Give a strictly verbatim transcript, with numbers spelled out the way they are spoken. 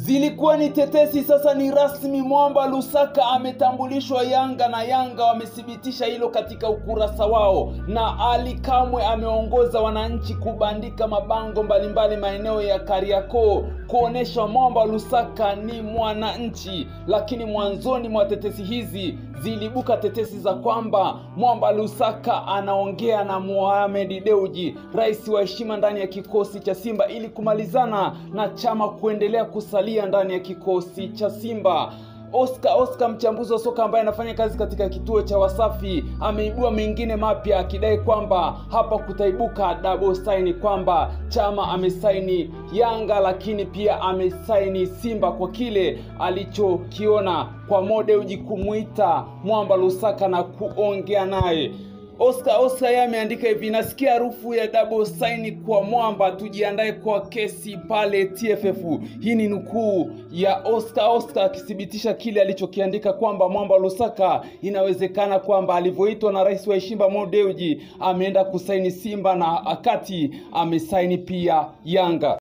Zilikuwa ni tetesi, sasa ni rasmi. Mwamba Lusaka ametambulishwa Yanga na Yanga wamethibitisha hilo katika ukurasa wao, na Ali Kamwe ameongoza wananchi kubandika mabango mbalimbali maeneo ya Kariakoo kuonesha Mwamba Lusaka ni mwananchi. Lakini mwanzoni mwa tetesi hizi zilibuka tetesi za kwamba Mwamba Lusaka anaongea na Mohamed Dewji, rais wa heshima ndani ya kikosi cha Simba, ili kumalizana na chama kuendelea kusalia ndani ya kikosi cha Simba. Oscar Oscar mchambuzi wa soka ambaye anafanya kazi katika kituo cha Wasafi ameibua mengine mapya akidai kwamba hapa kutaibuka double sign, kwamba chama amesaini Yanga lakini pia amesaini Simba kwa kile alichokiona kwa Mo Dewji kumuita Mwamba Lusaka na kuongea naye. Oscar Oscar yeye ameandika hivi: nasikia harufu ya double sign kwa Mwamba, tujiandae kwa kesi pale T F F. Hii ni nukuu ya Oscar Oscar akithibitisha kile alichokiandika kwamba Mwamba Lusaka inawezekana kwamba alivyoitwa na rais wa heshima Mo Dewji ameenda kusaini Simba na akati amesaini pia Yanga.